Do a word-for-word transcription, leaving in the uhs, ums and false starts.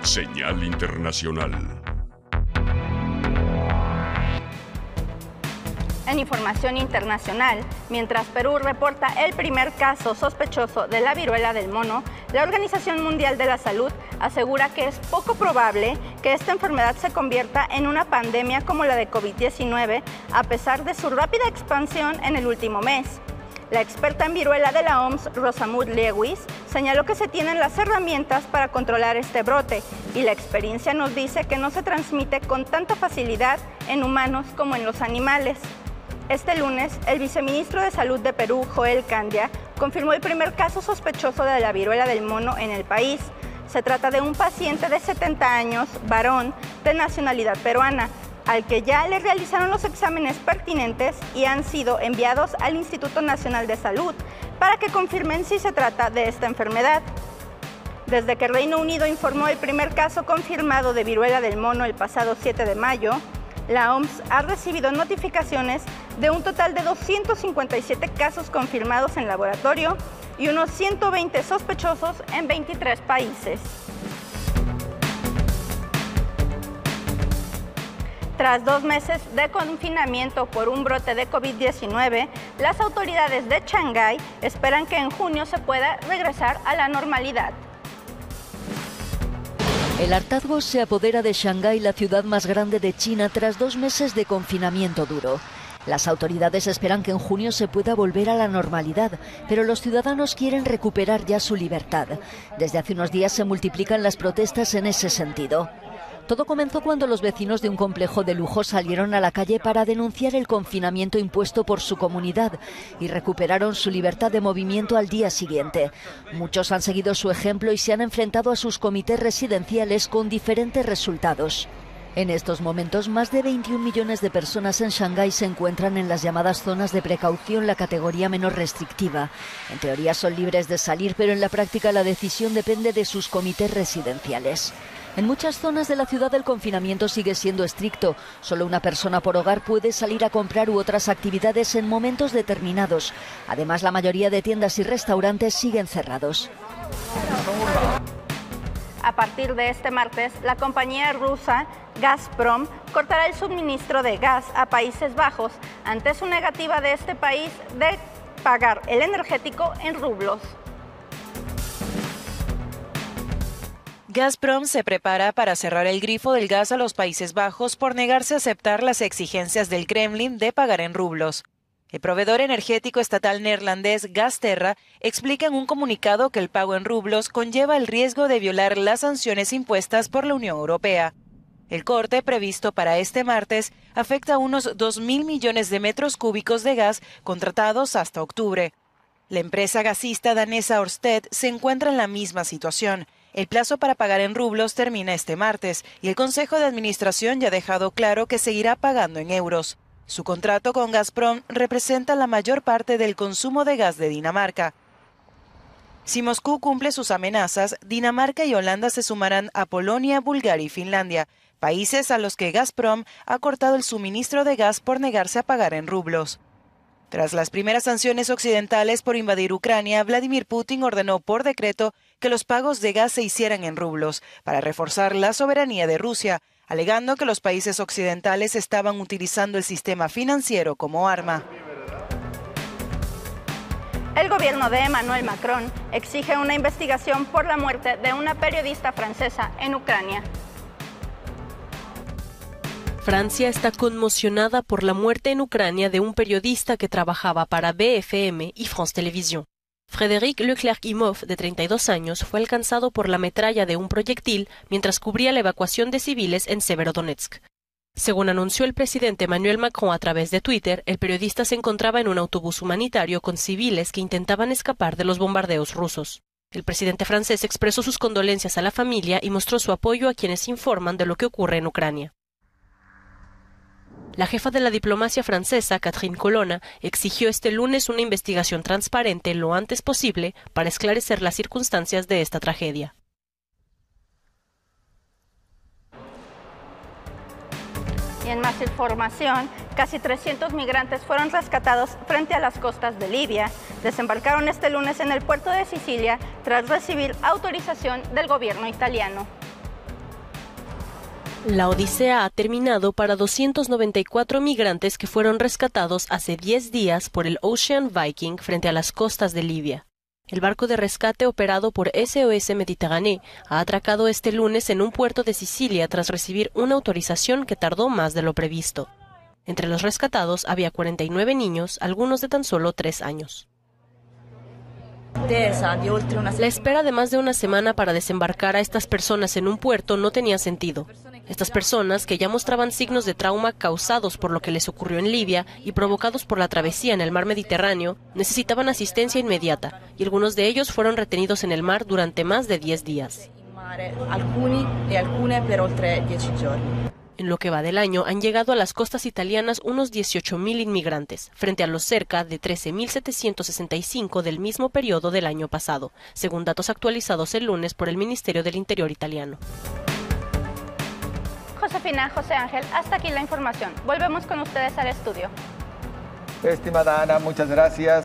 Señal Internacional. En información internacional, mientras Perú reporta el primer caso sospechoso de la viruela del mono, la Organización Mundial de la Salud asegura que es poco probable que esta enfermedad se convierta en una pandemia como la de COVID diecinueve, a pesar de su rápida expansión en el último mes. La experta en viruela de la O M S, Rosamund Lewis, señaló que se tienen las herramientas para controlar este brote y la experiencia nos dice que no se transmite con tanta facilidad en humanos como en los animales. Este lunes, el viceministro de Salud de Perú, Joel Candia, confirmó el primer caso sospechoso de la viruela del mono en el país. Se trata de un paciente de setenta años, varón, de nacionalidad peruana, al que ya le realizaron los exámenes pertinentes y han sido enviados al Instituto Nacional de Salud para que confirmen si se trata de esta enfermedad. Desde que Reino Unido informó el primer caso confirmado de viruela del mono el pasado siete de mayo, la O M S ha recibido notificaciones de un total de doscientos cincuenta y siete casos confirmados en laboratorio y unos ciento veinte sospechosos en veintitrés países. Tras dos meses de confinamiento por un brote de COVID diecinueve, las autoridades de Shanghái esperan que en junio se pueda regresar a la normalidad. El hartazgo se apodera de Shanghái, la ciudad más grande de China, tras dos meses de confinamiento duro. Las autoridades esperan que en junio se pueda volver a la normalidad, pero los ciudadanos quieren recuperar ya su libertad. Desde hace unos días se multiplican las protestas en ese sentido. Todo comenzó cuando los vecinos de un complejo de lujo salieron a la calle para denunciar el confinamiento impuesto por su comunidad y recuperaron su libertad de movimiento al día siguiente. Muchos han seguido su ejemplo y se han enfrentado a sus comités residenciales con diferentes resultados. En estos momentos, más de veintiún millones de personas en Shanghái se encuentran en las llamadas zonas de precaución, la categoría menos restrictiva. En teoría son libres de salir, pero en la práctica la decisión depende de sus comités residenciales. En muchas zonas de la ciudad el confinamiento sigue siendo estricto. Solo una persona por hogar puede salir a comprar u otras actividades en momentos determinados. Además, la mayoría de tiendas y restaurantes siguen cerrados. A partir de este martes, la compañía rusa Gazprom cortará el suministro de gas a Países Bajos ante su negativa de este país de pagar el energético en rublos. Gazprom se prepara para cerrar el grifo del gas a los Países Bajos por negarse a aceptar las exigencias del Kremlin de pagar en rublos. El proveedor energético estatal neerlandés Gasterra explica en un comunicado que el pago en rublos conlleva el riesgo de violar las sanciones impuestas por la Unión Europea. El corte, previsto para este martes, afecta a unos dos mil millones de metros cúbicos de gas contratados hasta octubre. La empresa gasista danesa Ørsted se encuentra en la misma situación. El plazo para pagar en rublos termina este martes y el Consejo de Administración ya ha dejado claro que seguirá pagando en euros. Su contrato con Gazprom representa la mayor parte del consumo de gas de Dinamarca. Si Moscú cumple sus amenazas, Dinamarca y Holanda se sumarán a Polonia, Bulgaria y Finlandia, países a los que Gazprom ha cortado el suministro de gas por negarse a pagar en rublos. Tras las primeras sanciones occidentales por invadir Ucrania, Vladimir Putin ordenó por decreto que los pagos de gas se hicieran en rublos para reforzar la soberanía de Rusia, alegando que los países occidentales estaban utilizando el sistema financiero como arma. El gobierno de Emmanuel Macron exige una investigación por la muerte de una periodista francesa en Ucrania. Francia está conmocionada por la muerte en Ucrania de un periodista que trabajaba para B F M y France Télévisions. Frédéric Leclerc-Imhoff, de treinta y dos años, fue alcanzado por la metralla de un proyectil mientras cubría la evacuación de civiles en Severodonetsk. Según anunció el presidente Emmanuel Macron a través de Twitter, el periodista se encontraba en un autobús humanitario con civiles que intentaban escapar de los bombardeos rusos. El presidente francés expresó sus condolencias a la familia y mostró su apoyo a quienes informan de lo que ocurre en Ucrania. La jefa de la diplomacia francesa, Catherine Colonna, exigió este lunes una investigación transparente lo antes posible para esclarecer las circunstancias de esta tragedia. Y en más información, casi trescientos migrantes fueron rescatados frente a las costas de Libia. Desembarcaron este lunes en el puerto de Sicilia tras recibir autorización del gobierno italiano. La odisea ha terminado para doscientos noventa y cuatro migrantes que fueron rescatados hace diez días por el Ocean Viking frente a las costas de Libia. El barco de rescate operado por S O S Méditerranée ha atracado este lunes en un puerto de Sicilia tras recibir una autorización que tardó más de lo previsto. Entre los rescatados había cuarenta y nueve niños, algunos de tan solo tres años. La espera de más de una semana para desembarcar a estas personas en un puerto no tenía sentido. Estas personas, que ya mostraban signos de trauma causados por lo que les ocurrió en Libia y provocados por la travesía en el mar Mediterráneo, necesitaban asistencia inmediata, y algunos de ellos fueron retenidos en el mar durante más de diez días. En lo que va del año, han llegado a las costas italianas unos dieciocho mil inmigrantes, frente a los cerca de trece mil setecientos sesenta y cinco del mismo periodo del año pasado, según datos actualizados el lunes por el Ministerio del Interior italiano. Josefina, José Ángel, hasta aquí la información. Volvemos con ustedes al estudio. Estimada Ana, muchas gracias.